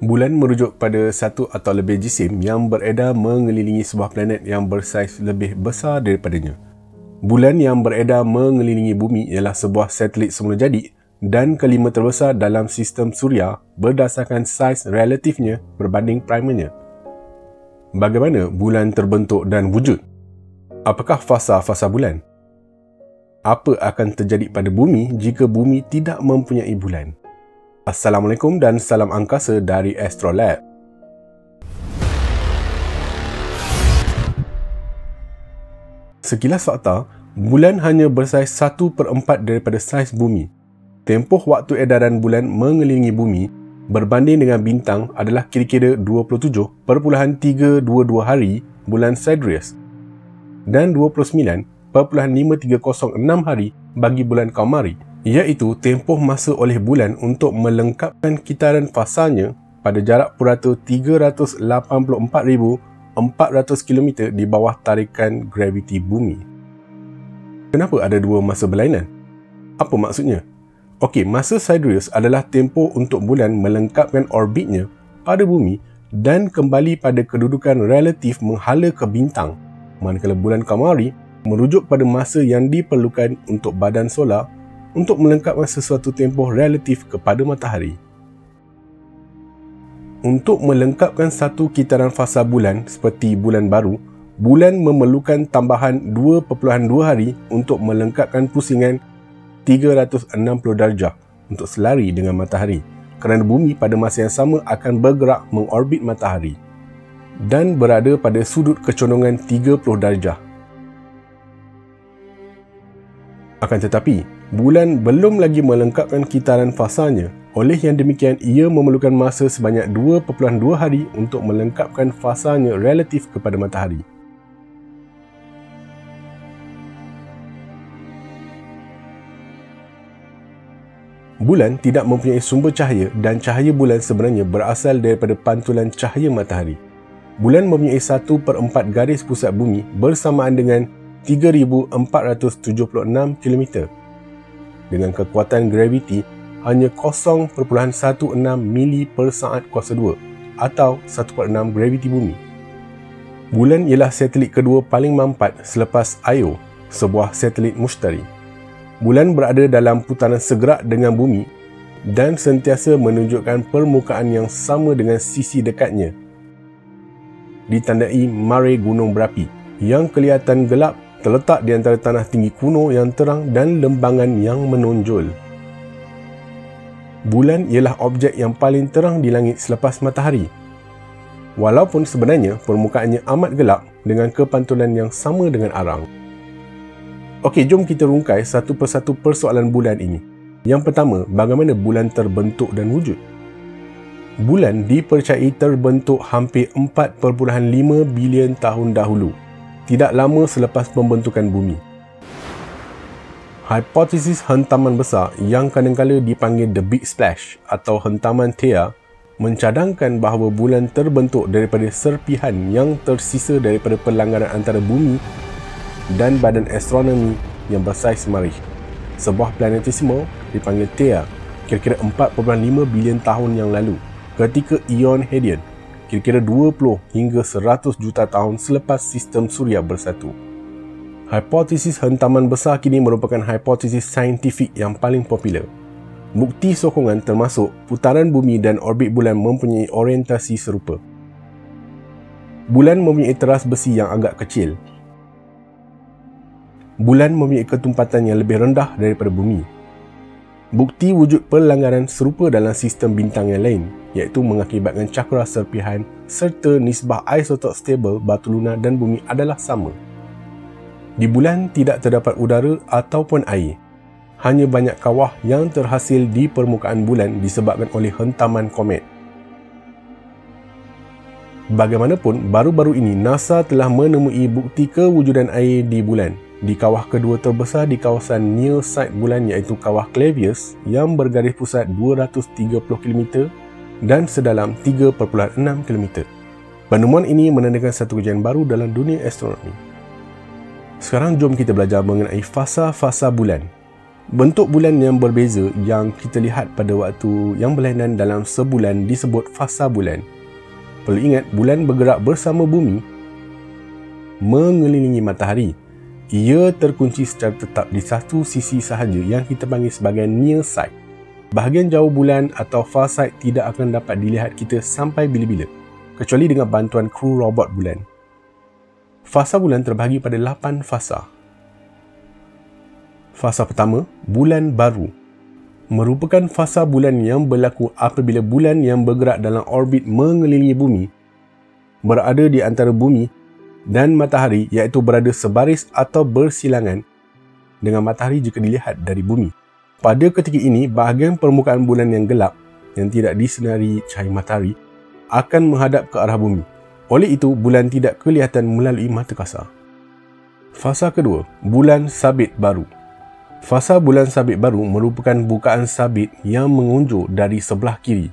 Bulan merujuk pada satu atau lebih jisim yang beredar mengelilingi sebuah planet yang bersaiz lebih besar daripadanya. Bulan yang beredar mengelilingi bumi ialah sebuah satelit semula jadi dan kelima terbesar dalam sistem suria berdasarkan saiz relatifnya berbanding primernya. Bagaimana bulan terbentuk dan wujud? Apakah fasa-fasa bulan? Apa akan terjadi pada bumi jika bumi tidak mempunyai bulan? Assalamualaikum dan salam angkasa dari Astrolab. Sekilas fakta, bulan hanya bersaiz 1/4 daripada saiz bumi. Tempoh waktu edaran bulan mengelilingi bumi berbanding dengan bintang adalah kira-kira 27.322 hari bulan Sagittarius dan 29.5306 hari bagi bulan Qamari, iaitu tempoh masa oleh bulan untuk melengkapkan kitaran fasanya pada jarak purata 384,400 km di bawah tarikan graviti bumi. Kenapa ada dua masa berlainan? Apa maksudnya? Okey, masa Sagittarius adalah tempoh untuk bulan melengkapkan orbitnya pada bumi dan kembali pada kedudukan relatif menghala ke bintang, manakala bulan Qamari merujuk pada masa yang diperlukan untuk badan solar untuk melengkapkan sesuatu tempoh relatif kepada matahari. Untuk melengkapkan satu kitaran fasa bulan seperti bulan baru, bulan memerlukan tambahan 2.2 hari untuk melengkapkan pusingan 360 darjah untuk selari dengan matahari, kerana bumi pada masa yang sama akan bergerak mengorbit matahari dan berada pada sudut kecondongan 30 darjah. Akan tetapi, bulan belum lagi melengkapkan kitaran fasanya, oleh yang demikian ia memerlukan masa sebanyak 2.2 hari untuk melengkapkan fasanya relatif kepada matahari. Bulan tidak mempunyai sumber cahaya dan cahaya bulan sebenarnya berasal daripada pantulan cahaya matahari. Bulan mempunyai 1/4 garis pusat bumi bersamaan dengan 3,476 km. Dengan kekuatan graviti hanya 0.16 mili per saat kuasa 2 atau 1/6 graviti bumi. Bulan ialah satelit kedua paling mampat selepas Io, sebuah satelit mustari. Bulan berada dalam putaran segerak dengan bumi dan sentiasa menunjukkan permukaan yang sama dengan sisi dekatnya. Ditandai mare gunung berapi yang kelihatan gelap terletak di antara tanah tinggi kuno yang terang dan lembangan yang menonjol. Bulan ialah objek yang paling terang di langit selepas matahari. Walaupun sebenarnya permukaannya amat gelap dengan kepantulan yang sama dengan arang. Okey, jom kita rungkai satu persatu persoalan bulan ini. Yang pertama, bagaimana bulan terbentuk dan wujud? Bulan dipercayai terbentuk hampir 4.5 bilion tahun dahulu, tidak lama selepas pembentukan bumi. Hipotesis hentaman besar yang kadang-kala dipanggil The Big Splash atau hentaman Theia mencadangkan bahawa bulan terbentuk daripada serpihan yang tersisa daripada pelanggaran antara bumi dan badan astronomi yang bersaiz Marikh. Sebuah planetesimal dipanggil Theia kira-kira 4.5 bilion tahun yang lalu ketika Ion Hadean kira-kira 20 hingga 100 juta tahun selepas sistem suria bersatu. Hipotesis hentaman besar kini merupakan hipotesis saintifik yang paling popular. Bukti sokongan termasuk putaran bumi dan orbit bulan mempunyai orientasi serupa. Bulan mempunyai teras besi yang agak kecil. Bulan mempunyai ketumpatan yang lebih rendah daripada bumi. Bukti wujud pelanggaran serupa dalam sistem bintang yang lain, iaitu mengakibatkan cakra serpihan serta nisbah isotop stabil batu lunar dan bumi adalah sama. Di bulan tidak terdapat udara ataupun air. Hanya banyak kawah yang terhasil di permukaan bulan disebabkan oleh hentaman komet. Bagaimanapun, baru-baru ini NASA telah menemui bukti kewujudan air di bulan di kawah kedua terbesar di kawasan near site bulan, iaitu kawah Clavius yang bergaris pusat 230 km dan sedalam 3.6 km. Penemuan ini menandakan satu kejayaan baru dalam dunia astronomi. Sekarang jom kita belajar mengenai fasa-fasa bulan. Bentuk bulan yang berbeza yang kita lihat pada waktu yang berlainan dalam sebulan disebut fasa bulan. Perlu ingat, bulan bergerak bersama bumi mengelilingi matahari. Ia terkunci secara tetap di satu sisi sahaja yang kita panggil sebagai near side. Bahagian jauh bulan atau far side tidak akan dapat dilihat kita sampai bila-bila, kecuali dengan bantuan kru robot bulan. Fasa bulan terbahagi pada 8 fasa. Fasa pertama, bulan baru, merupakan fasa bulan yang berlaku apabila bulan yang bergerak dalam orbit mengelilingi bumi berada di antara bumi dan matahari, iaitu berada sebaris atau bersilangan dengan matahari jika dilihat dari bumi. Pada ketika ini, bahagian permukaan bulan yang gelap yang tidak disinari cahaya matahari akan menghadap ke arah bumi. Oleh itu, bulan tidak kelihatan melalui mata kasar. Fasa kedua, bulan sabit baru. Fasa bulan sabit baru merupakan bukaan sabit yang mengunjur dari sebelah kiri.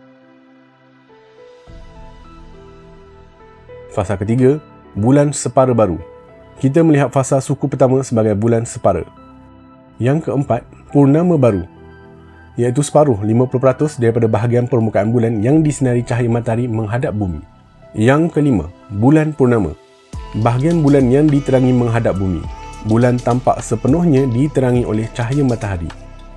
Fasa ketiga, bulan separa baru. Kita melihat fasa suku pertama sebagai bulan separa. Yang keempat, purnama baru, iaitu separuh 50% daripada bahagian permukaan bulan yang disinari cahaya matahari menghadap bumi. Yang kelima, bulan purnama, bahagian bulan yang diterangi menghadap bumi. Bulan tampak sepenuhnya diterangi oleh cahaya matahari.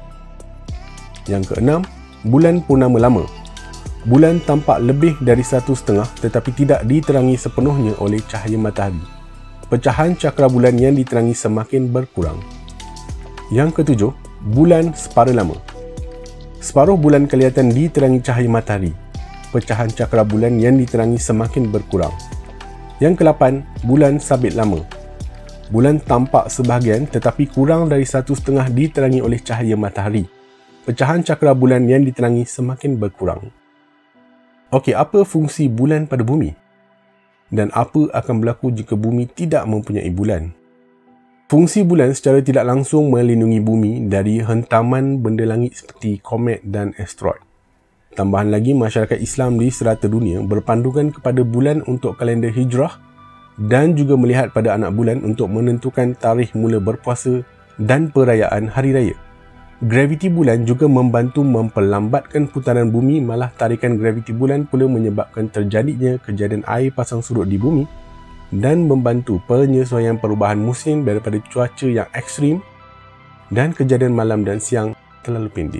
Yang keenam, bulan purnama lama. Bulan tampak lebih dari 1/2 tetapi tidak diterangi sepenuhnya oleh cahaya matahari. Pecahan cakra bulan yang diterangi semakin berkurang. Yang ketujuh, bulan separa lama. Separuh bulan kelihatan diterangi cahaya matahari. Pecahan cakra bulan yang diterangi semakin berkurang. Yang ke-8, bulan sabit lama. Bulan tampak sebahagian tetapi kurang dari 1/2 diterangi oleh cahaya matahari. Pecahan cakra bulan yang diterangi semakin berkurang. Okey, apa fungsi bulan pada bumi? Dan apa akan berlaku jika bumi tidak mempunyai bulan? Fungsi bulan secara tidak langsung melindungi bumi dari hentaman benda langit seperti komet dan asteroid. Tambahan lagi, masyarakat Islam di serata dunia berpandukan kepada bulan untuk kalender hijrah dan juga melihat pada anak bulan untuk menentukan tarikh mula berpuasa dan perayaan hari raya. Graviti bulan juga membantu memperlambatkan putaran bumi, malah tarikan graviti bulan pula menyebabkan terjadinya kejadian air pasang surut di bumi dan membantu penyesuaian perubahan musim daripada cuaca yang ekstrim dan kejadian malam dan siang terlalu pendek.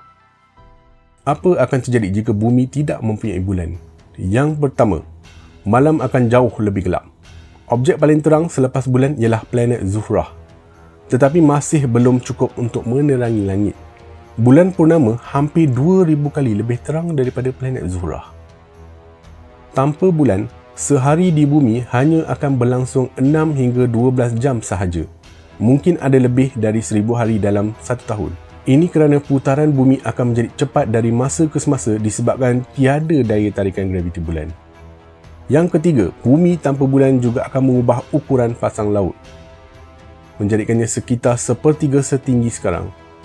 Apa akan terjadi jika bumi tidak mempunyai bulan? Yang pertama, malam akan jauh lebih gelap. Objek paling terang selepas bulan ialah planet Zuhrah, tetapi masih belum cukup untuk menerangi langit. Bulan purnama hampir 2000 kali lebih terang daripada planet Zuhrah. Tanpa bulan, sehari di bumi hanya akan berlangsung 6 hingga 12 jam sahaja. Mungkin ada lebih dari 1000 hari dalam satu tahun. Ini kerana putaran bumi akan menjadi cepat dari masa ke semasa disebabkan tiada daya tarikan graviti bulan. Yang ketiga, bumi tanpa bulan juga akan mengubah ukuran pasang laut, menjadikannya sekitar 1/3 setinggi sekarang.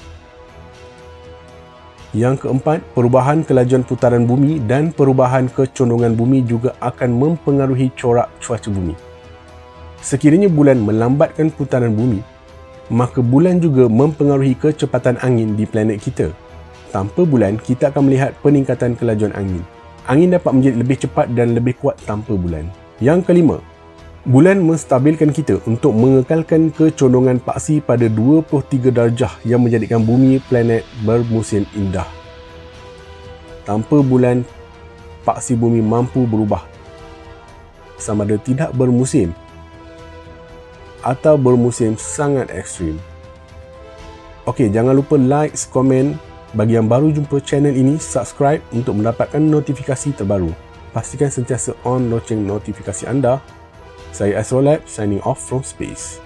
Yang keempat, perubahan kelajuan putaran bumi dan perubahan kecondongan bumi juga akan mempengaruhi corak cuaca bumi. Sekiranya bulan melambatkan putaran bumi, maka bulan juga mempengaruhi kecepatan angin di planet kita. Tanpa bulan, kita akan melihat peningkatan kelajuan angin. Angin dapat menjadi lebih cepat dan lebih kuat tanpa bulan. Yang kelima, bulan menstabilkan kita untuk mengekalkan kecondongan paksi pada 23 darjah yang menjadikan bumi planet bermusim indah. Tanpa bulan, paksi bumi mampu berubah sama ada tidak bermusim atau bermusim sangat ekstrim. Okey, jangan lupa like, komen. Bagi yang baru jumpa channel ini, subscribe untuk mendapatkan notifikasi terbaru. Pastikan sentiasa on loceng notifikasi anda. Saya Asrolab, signing off from space.